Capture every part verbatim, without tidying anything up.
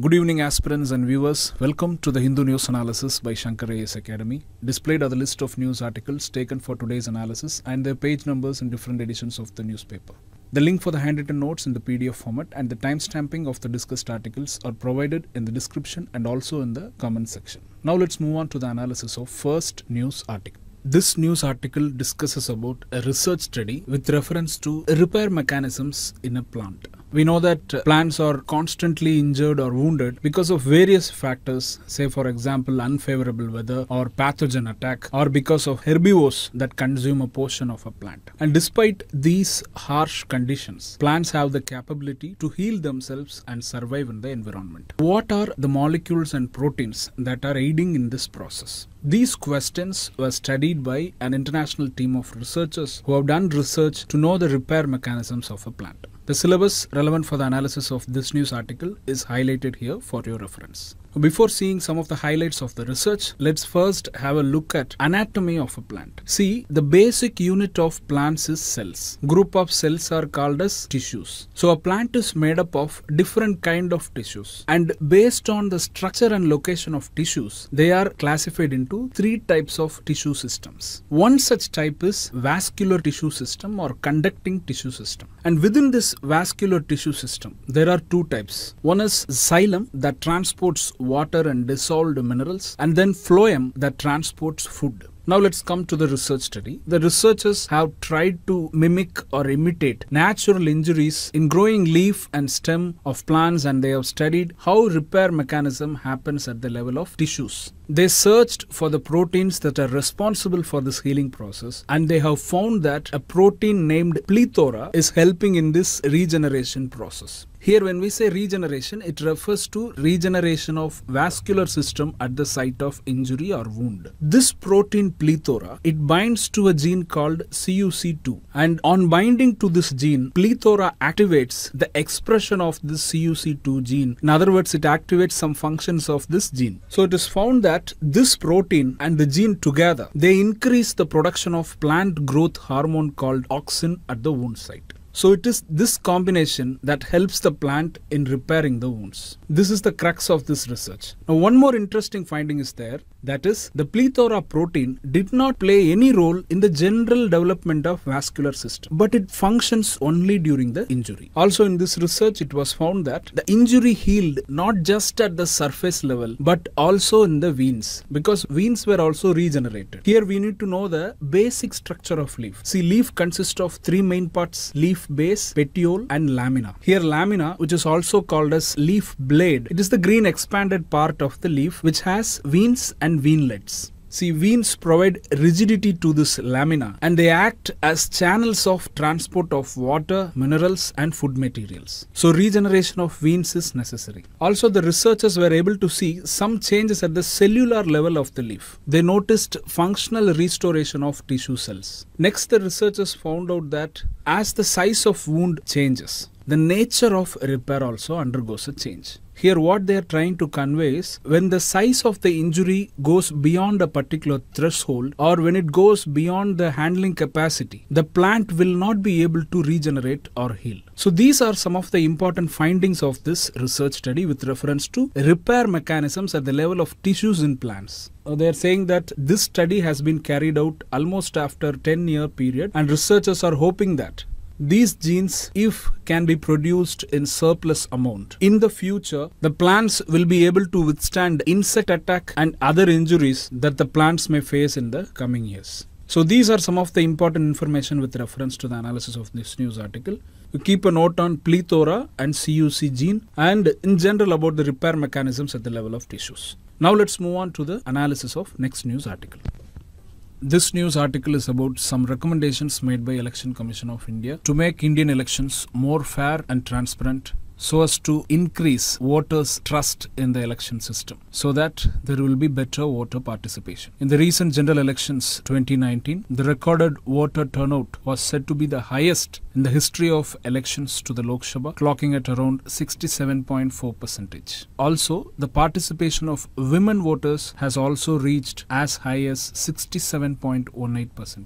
Good evening aspirants and viewers. Welcome to the Hindu News Analysis by Shankar I A S Academy. Displayed are the list of news articles taken for today's analysis and their page numbers in different editions of the newspaper. The link for the handwritten notes in the P D F format and the timestamping of the discussed articles are provided in the description and also in the comment section. Now let's move on to the analysis of first news article. This news article discusses about a research study with reference to repair mechanisms in a plant. We know that plants are constantly injured or wounded because of various factors, say for example unfavorable weather or pathogen attack, or because of herbivores that consume a portion of a plant. And despite these harsh conditions, plants have the capability to heal themselves and survive in the environment. What are the molecules and proteins that are aiding in this process? These questions were studied by an international team of researchers who have done research to know the repair mechanisms of a plant. The syllabus relevant for the analysis of this news article is highlighted here for your reference. Before seeing some of the highlights of the research, let's first have a look at anatomy of a plant. See, the basic unit of plants is cells. Group of cells are called as tissues. So a plant is made up of different kind of tissues, and based on the structure and location of tissues, they are classified into three types of tissue systems. One such type is vascular tissue system or conducting tissue system. And within this vascular tissue system, there are two types. One is xylem that transports water and dissolved minerals, and then phloem that transports food. Now let's come to the research study. The researchers have tried to mimic or imitate natural injuries in growing leaf and stem of plants, and they have studied how repair mechanism happens at the level of tissues. They searched for the proteins that are responsible for this healing process, and they have found that a protein named plethora is helping in this regeneration process. Here when we say regeneration, it refers to regeneration of vascular system at the site of injury or wound. This protein plethora, it binds to a gene called C U C two, and on binding to this gene, plethora activates the expression of this C U C two gene. In other words, it activates some functions of this gene. So it is found that this protein and the gene together, they increase the production of plant growth hormone called auxin at the wound site. So it is this combination that helps the plant in repairing the wounds. This is the crux of this research. Now one more interesting finding is there, that is the plethora protein did not play any role in the general development of vascular system, but it functions only during the injury. Also in this research it was found that the injury healed not just at the surface level but also in the veins, because veins were also regenerated. Here we need to know the basic structure of leaf. See, leaf consists of three main parts: leaf base, petiole and lamina. Here lamina, which is also called as leaf blade, it is the green expanded part of the leaf which has veins and veinlets. See, veins provide rigidity to this lamina, and they act as channels of transport of water, minerals and food materials. So regeneration of veins is necessary. Also the researchers were able to see some changes at the cellular level of the leaf. They noticed functional restoration of tissue cells. Next, the researchers found out that as the size of wound changes, the nature of repair also undergoes a change. Here what they are trying to convey is, when the size of the injury goes beyond a particular threshold, or when it goes beyond the handling capacity, the plant will not be able to regenerate or heal. So these are some of the important findings of this research study with reference to repair mechanisms at the level of tissues in plants. They are saying that this study has been carried out almost after ten year period, and researchers are hoping that these genes, if can be produced in surplus amount, in the future the plants will be able to withstand insect attack and other injuries that the plants may face in the coming years. So these are some of the important information with reference to the analysis of this news article. You keep a note on plethora and C U C gene, and in general about the repair mechanisms at the level of tissues. Now let's move on to the analysis of next news article. This news article is about some recommendations made by Election Commission of India to make Indian elections more fair and transparent, so as to increase voters' trust in the election system, so that there will be better voter participation. In the recent general elections twenty nineteen, the recorded voter turnout was said to be the highest in the history of elections to the Lok Sabha, clocking at around sixty-seven point four percent. Also, the participation of women voters has also reached as high as sixty-seven point one eight percent.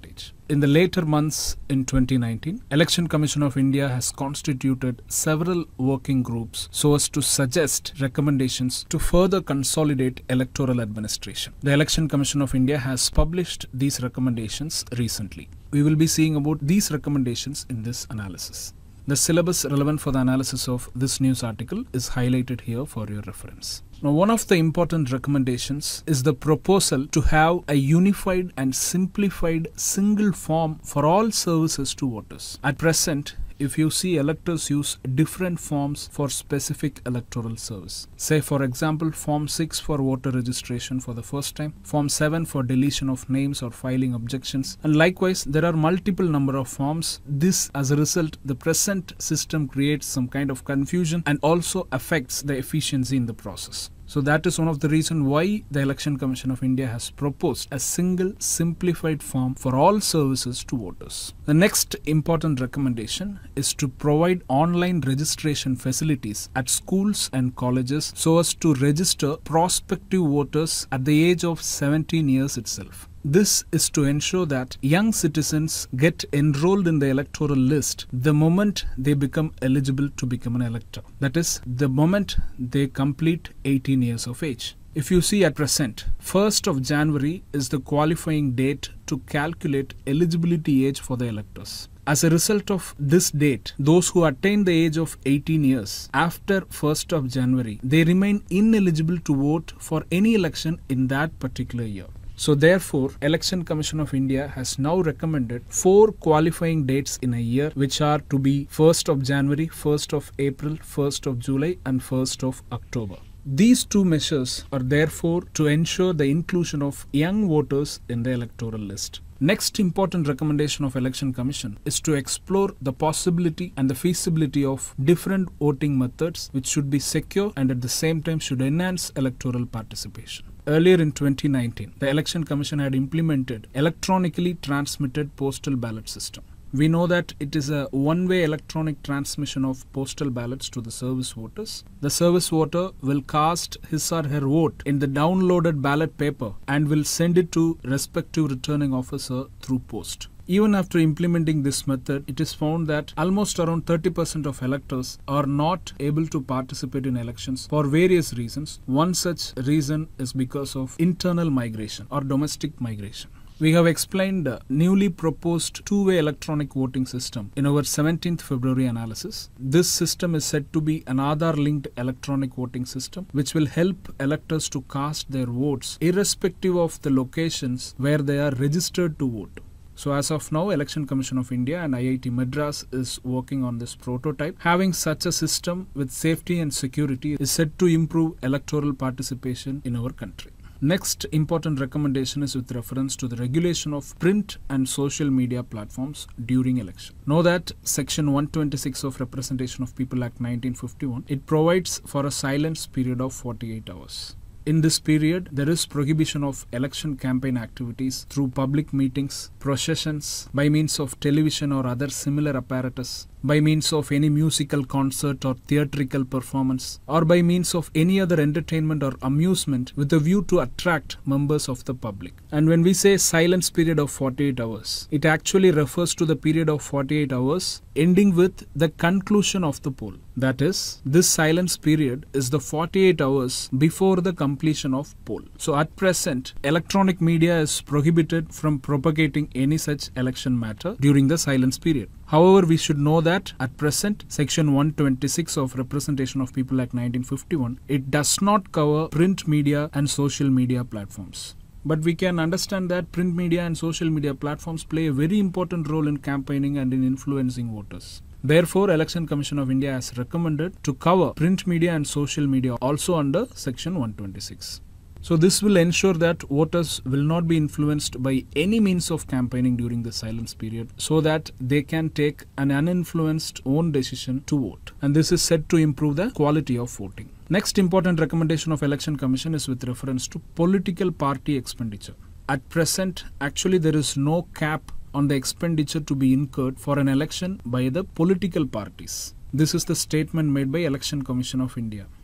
In the later months in twenty nineteen, Election Commission of India has constituted several working groups so as to suggest recommendations to further consolidate electoral administration. The Election Commission of India has published these recommendations recently. We will be seeing about these recommendations in this analysis. The syllabus relevant for the analysis of this news article is highlighted here for your reference. Now, one of the important recommendations is the proposal to have a unified and simplified single form for all services to voters. At present, if you see, electors use different forms for specific electoral service. Say, for example, Form six for voter registration for the first time, Form seven for deletion of names or filing objections, and likewise there are multiple number of forms. This, as a result, the present system creates some kind of confusion and also affects the efficiency in the process. So that is one of the reasons why the Election Commission of India has proposed a single simplified form for all services to voters. The next important recommendation is to provide online registration facilities at schools and colleges so as to register prospective voters at the age of seventeen years itself. This is to ensure that young citizens get enrolled in the electoral list the moment they become eligible to become an elector. That is, the moment they complete eighteen years of age. If you see, at present, first of January is the qualifying date to calculate eligibility age for the electors. As a result of this date, those who attain the age of eighteen years after first of January, they remain ineligible to vote for any election in that particular year. So therefore, Election Commission of India has now recommended four qualifying dates in a year, which are to be first of January, first of April, first of July and first of October. These two measures are therefore to ensure the inclusion of young voters in the electoral list. Next important recommendation of Election Commission is to explore the possibility and the feasibility of different voting methods which should be secure and at the same time should enhance electoral participation. Earlier in twenty nineteen, the Election Commission had implemented electronically transmitted postal ballot system. We know that it is a one-way electronic transmission of postal ballots to the service voters. The service voter will cast his or her vote in the downloaded ballot paper and will send it to respective returning officer through post. Even after implementing this method, it is found that almost around thirty percent of electors are not able to participate in elections for various reasons. One such reason is because of internal migration or domestic migration. We have explained the newly proposed two-way electronic voting system in our seventeenth February analysis. This system is said to be an Aadhaar-linked electronic voting system which will help electors to cast their votes irrespective of the locations where they are registered to vote. So as of now, Election Commission of India and I I T Madras is working on this prototype. Having such a system with safety and security is said to improve electoral participation in our country. Next important recommendation is with reference to the regulation of print and social media platforms during election. Know that Section one twenty-six of Representation of People Act nineteen fifty-one, it provides for a silence period of forty-eight hours. In this period, there is prohibition of election campaign activities through public meetings, processions, by means of television or other similar apparatus, by means of any musical concert or theatrical performance, or by means of any other entertainment or amusement with a view to attract members of the public. And when we say silence period of forty-eight hours, it actually refers to the period of forty-eight hours ending with the conclusion of the poll. That is, this silence period is the forty-eight hours before the completion of poll. So at present, electronic media is prohibited from propagating any such election matter during the silence period. However, we should know that at present, Section one twenty-six of Representation of People Act nineteen fifty-one, it does not cover print media and social media platforms. But we can understand that print media and social media platforms play a very important role in campaigning and in influencing voters. Therefore, Election Commission of India has recommended to cover print media and social media also under Section one twenty-six. So this will ensure that voters will not be influenced by any means of campaigning during the silence period so that they can take an uninfluenced own decision to vote. And this is said to improve the quality of voting. Next important recommendation of Election Commission is with reference to political party expenditure. At present, actually there is no cap on the expenditure to be incurred for an election by the political parties. This is the statement made by Election Commission of India.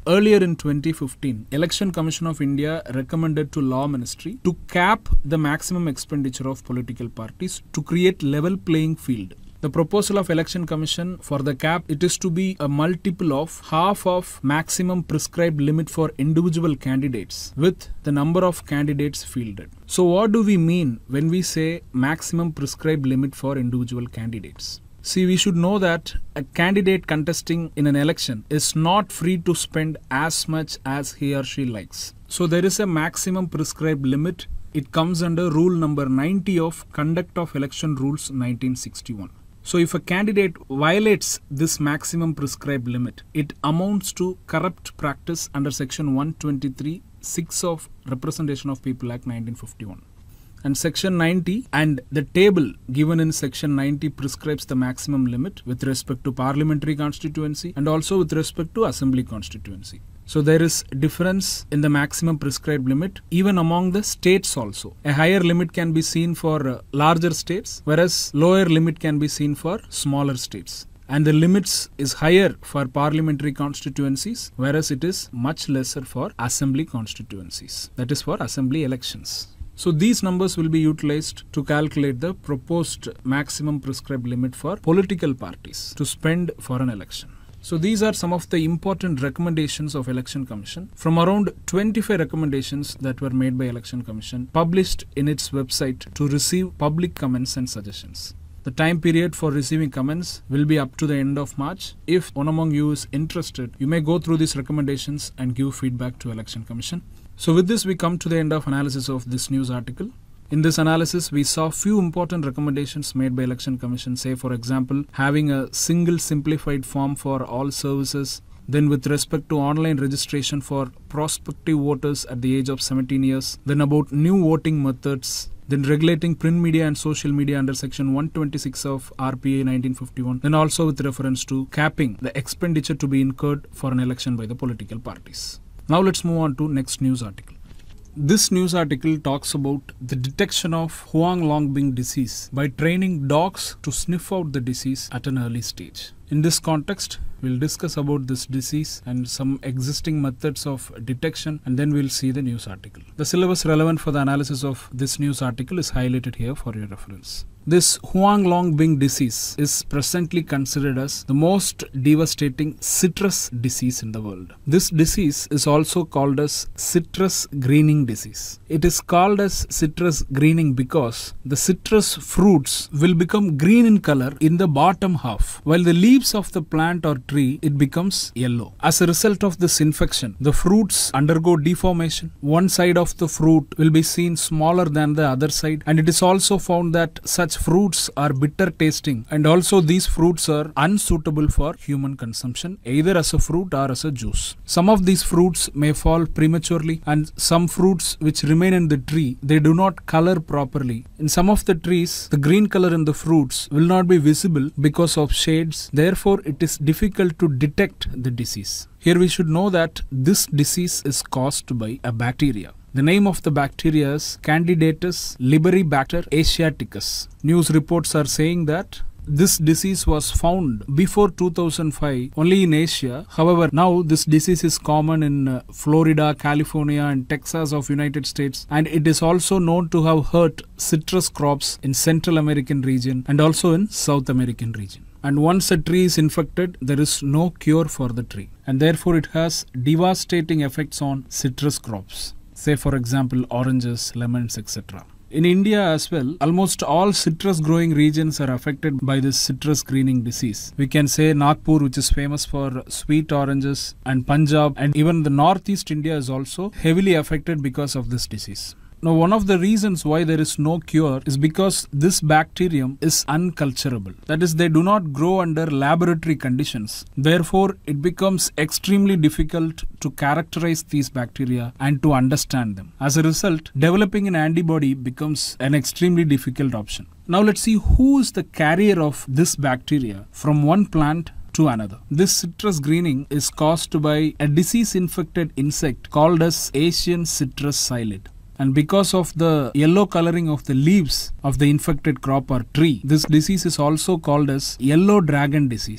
Earlier in twenty fifteen, Election Commission of India recommended to Law Ministry to cap the maximum expenditure of political parties to create level playing field. The proposal of Election Commission for the cap, it is to be a multiple of half of maximum prescribed limit for individual candidates with the number of candidates fielded. So what do we mean when we say maximum prescribed limit for individual candidates? See, we should know that a candidate contesting in an election is not free to spend as much as he or she likes. So there is a maximum prescribed limit. It comes under rule number ninety of Conduct of Election Rules nineteen sixty-one. So if a candidate violates this maximum prescribed limit, it amounts to corrupt practice under section one twenty-three six of Representation of People Act nineteen fifty-one. And section ninety and the table given in section ninety prescribes the maximum limit with respect to parliamentary constituency and also with respect to assembly constituency. So there is difference in the maximum prescribed limit even among the states also. A higher limit can be seen for uh, larger states, whereas lower limit can be seen for smaller states. And the limits is higher for parliamentary constituencies, whereas it is much lesser for assembly constituencies. That is for assembly elections. So these numbers will be utilized to calculate the proposed maximum prescribed limit for political parties to spend for an election. So these are some of the important recommendations of Election Commission from around twenty-five recommendations that were made by Election Commission published in its website to receive public comments and suggestions. The time period for receiving comments will be up to the end of March. If one among you is interested, you may go through these recommendations and give feedback to Election Commission. So with this, we come to the end of analysis of this news article. In this analysis, we saw few important recommendations made by Election Commission, say for example, having a single simplified form for all services, then with respect to online registration for prospective voters at the age of seventeen years, then about new voting methods, then regulating print media and social media under section one twenty-six of R P A nineteen fifty-one, then also with reference to capping the expenditure to be incurred for an election by the political parties. Now let's move on to next news article. This news article talks about the detection of HUANGLONGBING disease by training dogs to sniff out the disease at an early stage. In this context, we'll discuss about this disease and some existing methods of detection, and then we'll see the news article. The syllabus relevant for the analysis of this news article is highlighted here for your reference. This HUANGLONGBING disease is presently considered as the most devastating citrus disease in the world. This disease is also called as citrus greening disease. It is called as citrus greening because the citrus fruits will become green in color in the bottom half, while the leaves of the plant or tree, it becomes yellow. As a result of this infection, the fruits undergo deformation. One side of the fruit will be seen smaller than the other side, and it is also found that such fruits are bitter tasting, and also these fruits are unsuitable for human consumption either as a fruit or as a juice. Some of these fruits may fall prematurely, and some fruits which remain in the tree, they do not color properly. In some of the trees, the green color in the fruits will not be visible because of shades. Therefore, it is difficult to detect the disease. Here we should know that this disease is caused by a bacteria. The name of the bacteria is Candidatus liberibacter asiaticus. News reports are saying that this disease was found before two thousand five only in Asia. However, now this disease is common in uh, Florida, California and Texas of United States, and it is also known to have hurt citrus crops in Central American region and also in South American region. And once a tree is infected, there is no cure for the tree, and therefore it has devastating effects on citrus crops. Say for example oranges, lemons, et cetera. In India as well, almost all citrus growing regions are affected by this citrus greening disease. We can say Nagpur, which is famous for sweet oranges, and Punjab, and even the northeast India is also heavily affected because of this disease. Now, one of the reasons why there is no cure is because this bacterium is unculturable. That is, they do not grow under laboratory conditions. Therefore, it becomes extremely difficult to characterize these bacteria and to understand them. As a result, developing an antibody becomes an extremely difficult option. Now, let's see who is the carrier of this bacteria from one plant to another. This citrus greening is caused by a disease-infected insect called as Asian citrus psyllid. And because of the yellow coloring of the leaves of the infected crop or tree, this disease is also called as yellow dragon disease.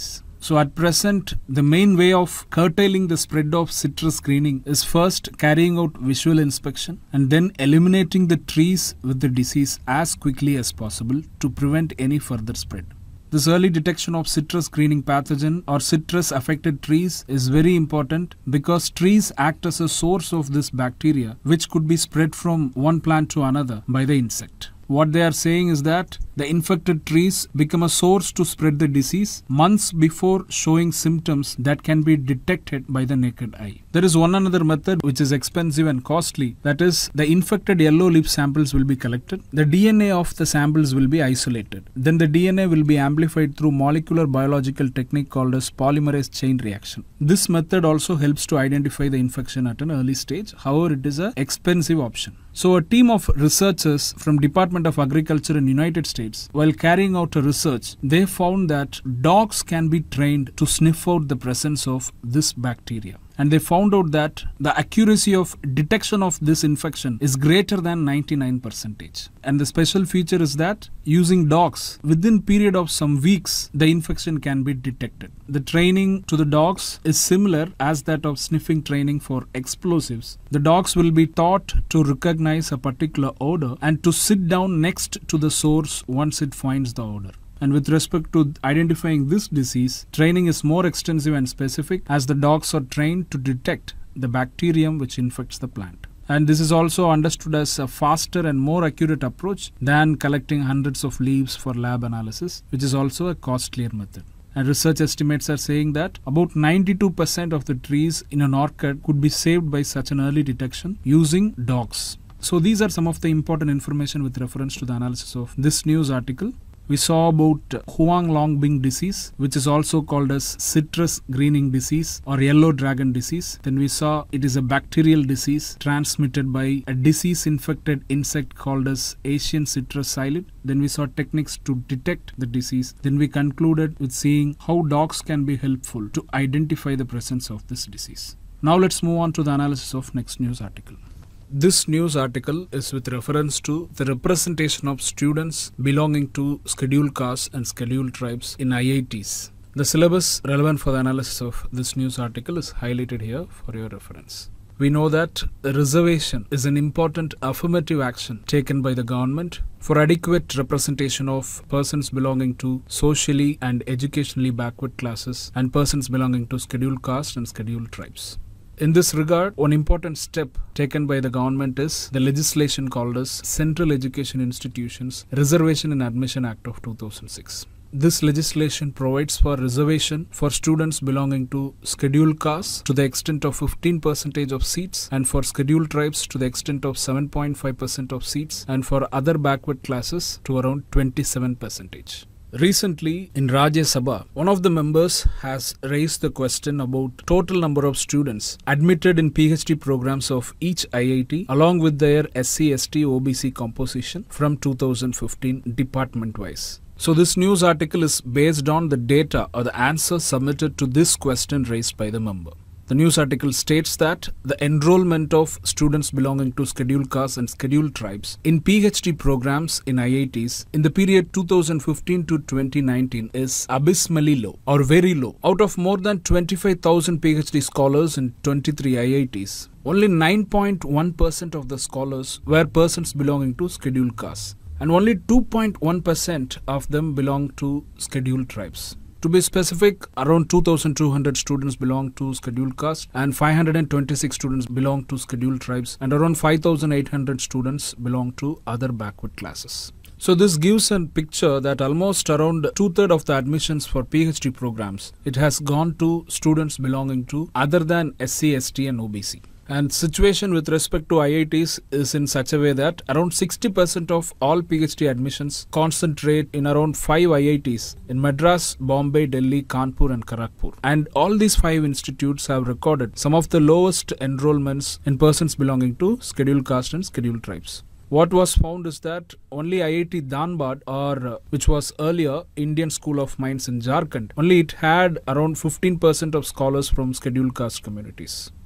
So at present, the main way of curtailing the spread of citrus greening is first carrying out visual inspection and then eliminating the trees with the disease as quickly as possible to prevent any further spread. This early detection of citrus greening pathogen or citrus affected trees is very important because trees act as a source of this bacteria which could be spread from one plant to another by the insect. What they are saying is that the infected trees become a source to spread the disease months before showing symptoms that can be detected by the naked eye. There is one another method which is expensive and costly. That is, the infected yellow leaf samples will be collected. The D N A of the samples will be isolated. Then the D N A will be amplified through molecular biological technique called as polymerase chain reaction. This method also helps to identify the infection at an early stage. However, it is an expensive option. So a team of researchers from Department of Agriculture in United States, while carrying out a research, they found that dogs can be trained to sniff out the presence of this bacteria. And they found out that the accuracy of detection of this infection is greater than ninety-nine percent. And the special feature is that using dogs, within period of some weeks, the infection can be detected. The training to the dogs is similar as that of sniffing training for explosives. The dogs will be taught to recognize a particular odor and to sit down next to the source once it finds the odor. And with respect to identifying this disease, training is more extensive and specific as the dogs are trained to detect the bacterium which infects the plant. And this is also understood as a faster and more accurate approach than collecting hundreds of leaves for lab analysis, which is also a costlier method. And research estimates are saying that about ninety-two percent of the trees in an orchard could be saved by such an early detection using dogs. So these are some of the important information with reference to the analysis of this news article. We saw about HUANGLONGBING disease, which is also called as citrus greening disease or yellow dragon disease. Then we saw it is a bacterial disease transmitted by a disease-infected insect called as Asian citrus psyllid. Then we saw techniques to detect the disease. Then we concluded with seeing how dogs can be helpful to identify the presence of this disease. Now let's move on to the analysis of next news article. This news article is with reference to the representation of students belonging to scheduled castes and scheduled tribes in I I Ts. The syllabus relevant for the analysis of this news article is highlighted here for your reference. We know that the reservation is an important affirmative action taken by the government for adequate representation of persons belonging to socially and educationally backward classes and persons belonging to scheduled castes and scheduled tribes. In this regard, one important step taken by the government is the legislation called as Central Education Institutions Reservation and Admission Act of two thousand six. This legislation provides for reservation for students belonging to scheduled castes to the extent of fifteen percent of seats and for scheduled tribes to the extent of seven point five percent of seats and for other backward classes to around twenty-seven percent. Recently, in Rajya Sabha, one of the members has raised the question about total number of students admitted in P H D programs of each I I T along with their S C S T O B C composition from two thousand fifteen department-wise. So this news article is based on the data or the answer submitted to this question raised by the member. The news article states that the enrollment of students belonging to scheduled castes and scheduled tribes in P H D programs in I I Ts in the period two thousand fifteen to twenty nineteen is abysmally low or very low. Out of more than twenty-five thousand P H D scholars in twenty-three I I Ts, only nine point one percent of the scholars were persons belonging to scheduled castes and only two point one percent of them belong to scheduled tribes. To be specific, around two thousand two hundred students belong to scheduled caste and five hundred twenty-six students belong to scheduled tribes and around five thousand eight hundred students belong to other backward classes. So this gives a picture that almost around two-thirds of the admissions for P H D programs, it has gone to students belonging to other than S C, S T and O B C. And situation with respect to I I Ts is in such a way that around sixty percent of all P H D admissions concentrate in around five I I Ts in Madras, Bombay, Delhi, Kanpur and Kharagpur. And all these five institutes have recorded some of the lowest enrollments in persons belonging to scheduled caste and scheduled tribes. What was found is that only I I T Dhanbad, or uh, which was earlier Indian School of Mines in Jharkhand, only it had around fifteen percent of scholars from scheduled caste communities.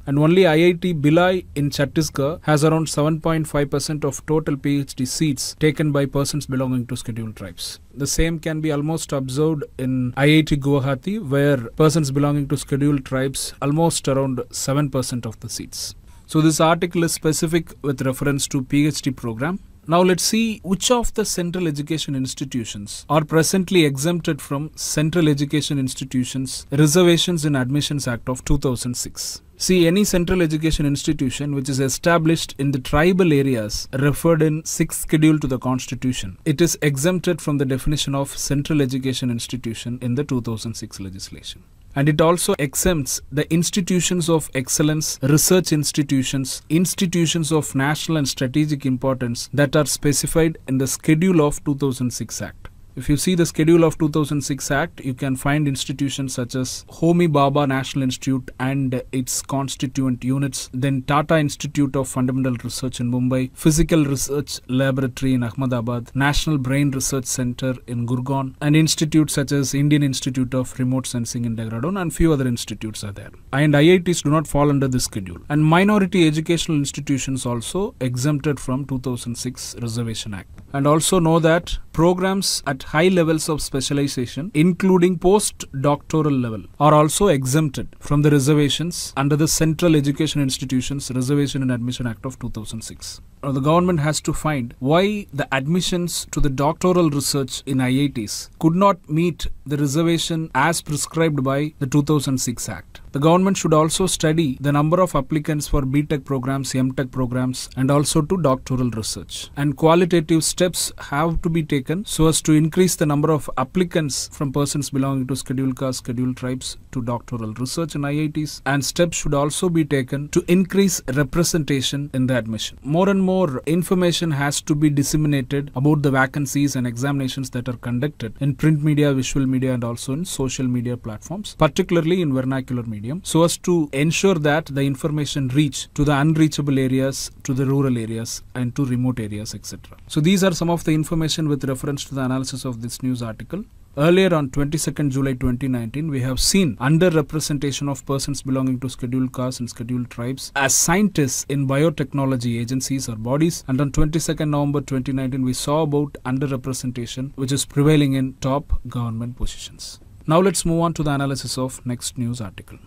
And only I I T Bhilai in Chhattisgarh has around seven point five percent of total P H D seats taken by persons belonging to scheduled tribes. The same can be almost observed in I I T Guwahati, where persons belonging to scheduled tribes almost around seven percent of the seats. So this article is specific with reference to P H D program. Now let's see which of the central education institutions are presently exempted from Central Education Institutions Reservations in Admissions Act of two thousand six. See, any central education institution which is established in the tribal areas referred in sixth schedule to the Constitution, it is exempted from the definition of central education institution in the two thousand six legislation. And it also exempts the institutions of excellence, research institutions, institutions of national and strategic importance that are specified in the schedule of two thousand six Act. If you see the schedule of two thousand six Act, you can find institutions such as Homi Bhabha National Institute and its constituent units, then Tata Institute of Fundamental Research in Mumbai, Physical Research Laboratory in Ahmedabad, National Brain Research Center in Gurgaon, and institutes such as Indian Institute of Remote Sensing in Dehradun, and few other institutes are there. And I I Ts do not fall under this schedule. And minority educational institutions also exempted from two thousand six Reservation Act. And also know that programs at high levels of specialization, including post-doctoral level, are also exempted from the reservations under the Central Education Institutions Reservation and Admission Act of two thousand six. Now, the government has to find why the admissions to the doctoral research in I I Ts could not meet the reservation as prescribed by the two thousand six Act. The government should also study the number of applicants for B Tech programs, M Tech programs, and also to doctoral research. And qualitative steps have to be taken so as to increase the number of applicants from persons belonging to scheduled castes, scheduled tribes to doctoral research in I I Ts. And steps should also be taken to increase representation in the admission. More and more information has to be disseminated about the vacancies and examinations that are conducted in print media, visual media, and also in social media platforms, particularly in vernacular medium, so as to ensure that the information reach to the unreachable areas, to the rural areas, and to remote areas, et cetera. So these are some of the information with reference to the analysis of this news article. Earlier on twenty-second July twenty nineteen, we have seen underrepresentation of persons belonging to scheduled castes and scheduled tribes as scientists in biotechnology agencies or bodies. And on twenty-second November twenty nineteen, we saw about underrepresentation which is prevailing in top government positions. Now let's move on to the analysis of next news article.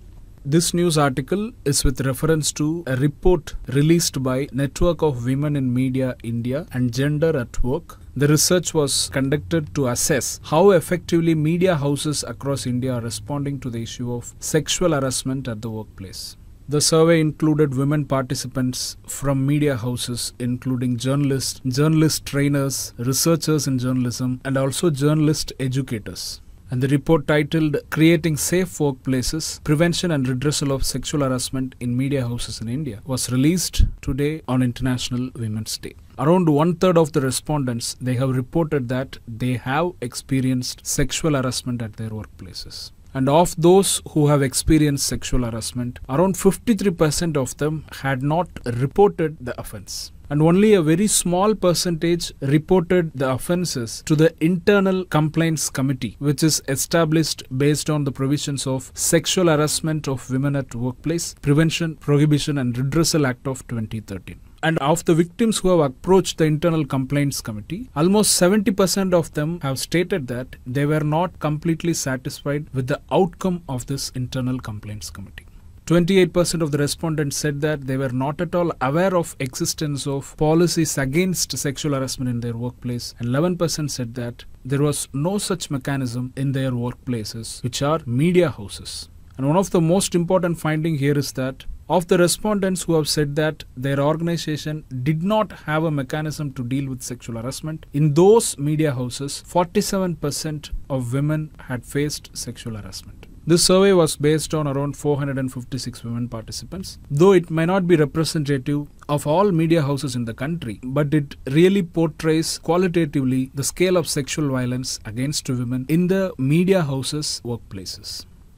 This news article is with reference to a report released by Network of Women in Media India and Gender at Work. The research was conducted to assess how effectively media houses across India are responding to the issue of sexual harassment at the workplace. The survey included women participants from media houses, including journalists, journalist trainers, researchers in journalism, and also journalist educators. And the report titled Creating Safe Workplaces, Prevention and Redressal of Sexual Harassment in Media Houses in India was released today on International Women's Day. Around one-third of the respondents, they have reported that they have experienced sexual harassment at their workplaces. And of those who have experienced sexual harassment, around fifty-three percent of them had not reported the offence. And only a very small percentage reported the offences to the Internal Complaints Committee, which is established based on the provisions of Sexual Harassment of Women at Workplace, Prevention, Prohibition and Redressal Act of twenty thirteen. And of the victims who have approached the Internal Complaints Committee, almost seventy percent of them have stated that they were not completely satisfied with the outcome of this Internal Complaints Committee. twenty-eight percent of the respondents said that they were not at all aware of existence of policies against sexual harassment in their workplace, and eleven percent said that there was no such mechanism in their workplaces, which are media houses. And one of the most important finding here is that of the respondents who have said that their organization did not have a mechanism to deal with sexual harassment, in those media houses, forty-seven percent of women had faced sexual harassment. This survey was based on around four hundred fifty-six women participants. Though it may not be representative of all media houses in the country, but it really portrays qualitatively the scale of sexual violence against women in the media houses' workplaces.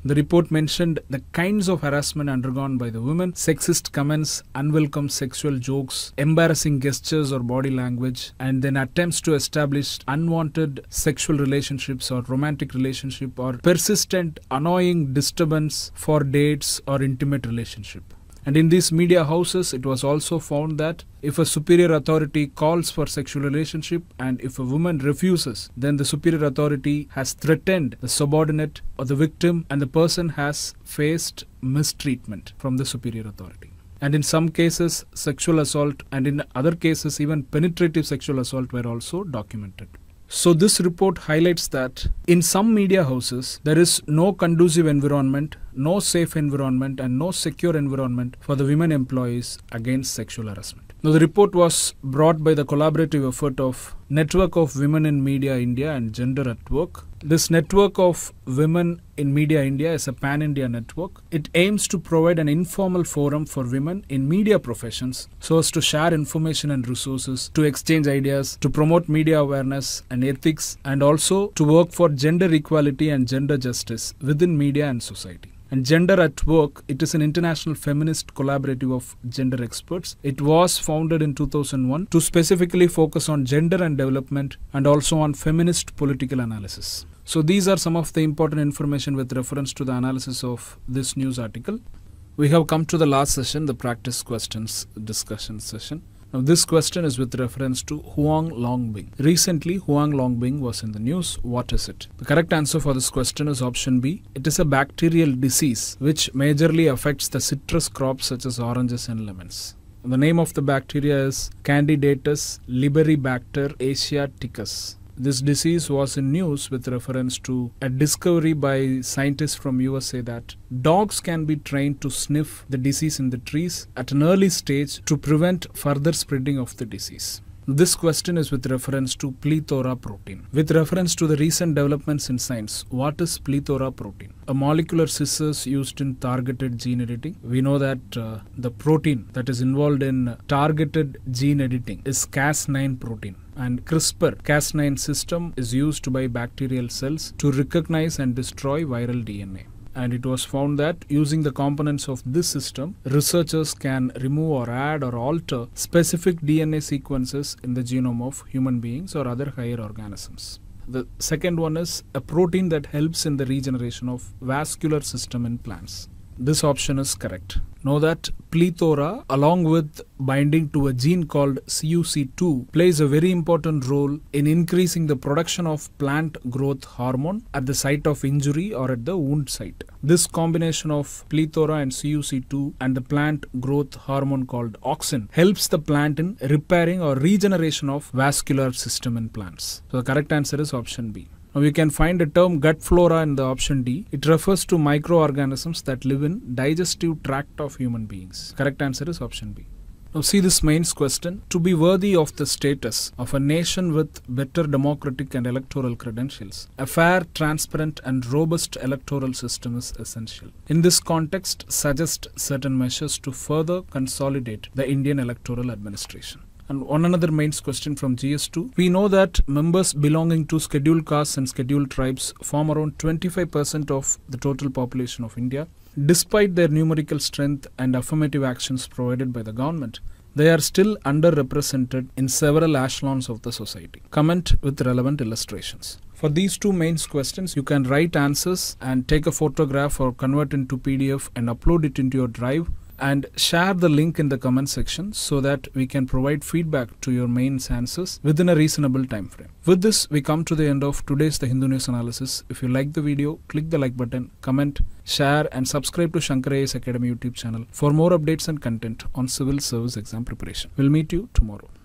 The report mentioned the kinds of harassment undergone by the women: sexist comments, unwelcome sexual jokes, embarrassing gestures or body language, and then attempts to establish unwanted sexual relationships or romantic relationship, or persistent annoying disturbance for dates or intimate relationship. And in these media houses, it was also found that if a superior authority calls for sexual relationship and if a woman refuses, then the superior authority has threatened the subordinate or the victim, and the person has faced mistreatment from the superior authority. And in some cases, sexual assault, and in other cases, even penetrative sexual assault were also documented. So this report highlights that in some media houses, there is no conducive environment, no safe environment, and no secure environment for the women employees against sexual harassment. Now, the report was brought by the collaborative effort of Network of Women in Media India and Gender at Work. This Network of Women in Media India is a pan-India network. It aims to provide an informal forum for women in media professions so as to share information and resources, to exchange ideas, to promote media awareness and ethics, and also to work for gender equality and gender justice within media and society. And Gender at Work, it is an international feminist collaborative of gender experts. It was founded in two thousand one to specifically focus on gender and development and also on feminist political analysis. So these are some of the important information with reference to the analysis of this news article. We have come to the last session, the practice questions discussion session. Now this question is with reference to HUANGLONGBING. Recently, HUANGLONGBING was in the news. What is it? The correct answer for this question is option B. It is a bacterial disease which majorly affects the citrus crops such as oranges and lemons. The name of the bacteria is Candidatus liberibacter asiaticus. This disease was in news with reference to a discovery by scientists from U S A that dogs can be trained to sniff the disease in the trees at an early stage to prevent further spreading of the disease. This question is with reference to plethora protein. With reference to the recent developments in science, what is plethora protein? A molecular scissors used in targeted gene editing. We know that uh, the protein that is involved in targeted gene editing is Cas nine protein. And CRISPR Cas nine system is used by bacterial cells to recognize and destroy viral D N A. And it was found that using the components of this system, researchers can remove or add or alter specific D N A sequences in the genome of human beings or other higher organisms. The second one is a protein that helps in the regeneration of vascular system in plants. This option is correct. Know that plethora, along with binding to a gene called C U C two, plays a very important role in increasing the production of plant growth hormone at the site of injury or at the wound site. This combination of plethora and C U C two and the plant growth hormone called auxin helps the plant in repairing or regeneration of vascular system in plants. So the correct answer is option B. Now we can find the term gut flora in the option D. It refers to microorganisms that live in digestive tract of human beings. Correct answer is option B. Now see this mains question. To be worthy of the status of a nation with better democratic and electoral credentials, a fair, transparent and robust electoral system is essential. In this context, suggest certain measures to further consolidate the Indian electoral administration. And one another mains question from G S two. We know that members belonging to scheduled castes and scheduled tribes form around twenty-five percent of the total population of India. Despite their numerical strength and affirmative actions provided by the government, they are still underrepresented in several echelons of the society. Comment with relevant illustrations. For these two mains questions, you can write answers and take a photograph or convert into P D F and upload it into your drive, and share the link in the comment section so that we can provide feedback to your mains answers within a reasonable time frame. With this, we come to the end of today's The Hindu News Analysis. If you like the video, click the like button, comment, share and subscribe to Shankar I A S Academy YouTube channel for more updates and content on civil service exam preparation. We'll meet you tomorrow.